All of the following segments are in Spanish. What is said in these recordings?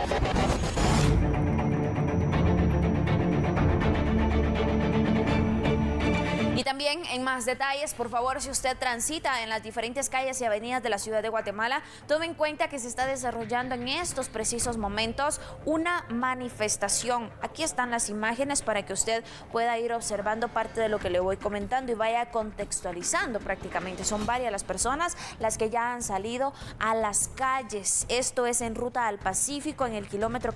Y también en más detalles, por favor, si usted transita en las diferentes calles y avenidas de la ciudad de Guatemala, tome en cuenta que se está desarrollando en estos precisos momentos una manifestación. Aquí están las imágenes para que usted pueda ir observando parte de lo que le voy comentando y vaya contextualizando prácticamente. Son varias las personas las que ya han salido a las calles. Esto es en ruta al Pacífico, en el kilómetro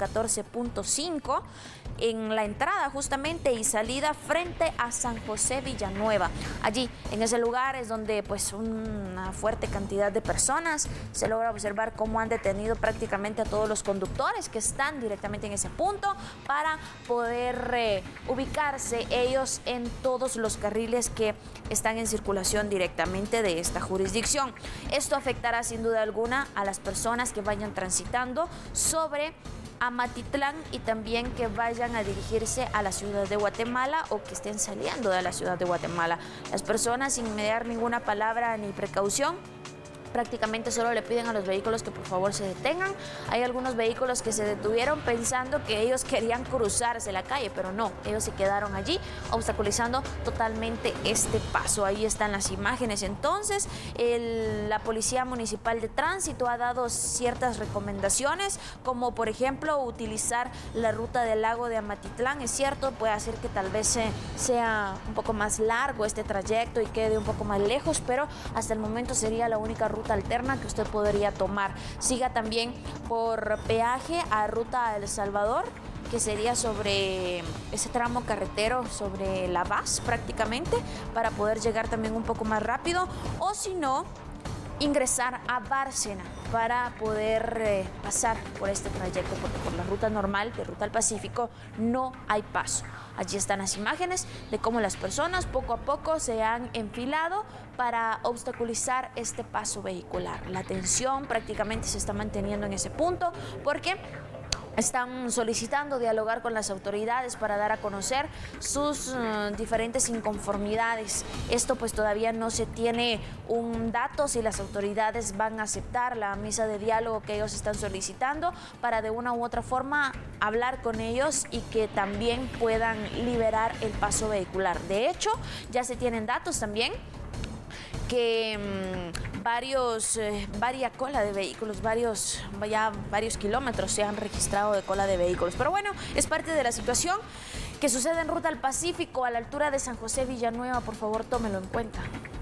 14.5, en la entrada justamente y salida frente a San José Villanueva. Allí, en ese lugar es donde pues una fuerte cantidad de personas se logra observar cómo han detenido prácticamente a todos los conductores que están directamente en ese punto para poder ubicarse ellos en todos los carriles que están en circulación directamente de esta jurisdicción. Esto afectará sin duda alguna a las personas que vayan transitando sobre Amatitlán y también que vayan a dirigirse a la ciudad de Guatemala o que estén saliendo de la ciudad de Guatemala. Las personas, sin mediar ninguna palabra ni precaución, prácticamente solo le piden a los vehículos que por favor se detengan. Hay algunos vehículos que se detuvieron pensando que ellos querían cruzarse la calle, pero no, ellos se quedaron allí obstaculizando totalmente este paso. Ahí están las imágenes. Entonces, la Policía Municipal de Tránsito ha dado ciertas recomendaciones, como por ejemplo utilizar la ruta del lago de Amatitlán. Es cierto, puede hacer que tal vez sea un poco más largo este trayecto y quede un poco más lejos, pero hasta el momento sería la única ruta alterna que usted podría tomar. Siga también por peaje a ruta El Salvador, que sería sobre ese tramo carretero, sobre La Paz prácticamente, para poder llegar también un poco más rápido, o si no, ingresar a Bárcena para poder pasar por este trayecto, porque por la ruta normal de Ruta al Pacífico no hay paso. Allí están las imágenes de cómo las personas poco a poco se han enfilado para obstaculizar este paso vehicular. La tensión prácticamente se está manteniendo en ese punto porque están solicitando dialogar con las autoridades para dar a conocer sus diferentes inconformidades. Esto pues todavía no se tiene un dato si las autoridades van a aceptar la mesa de diálogo que ellos están solicitando para de una u otra forma hablar con ellos y que también puedan liberar el paso vehicular. De hecho, ya se tienen datos también que varias cola de vehículos, varios kilómetros se han registrado de cola de vehículos. Pero bueno, es parte de la situación que sucede en Ruta al Pacífico, a la altura de San José Villanueva. Por favor, tómelo en cuenta.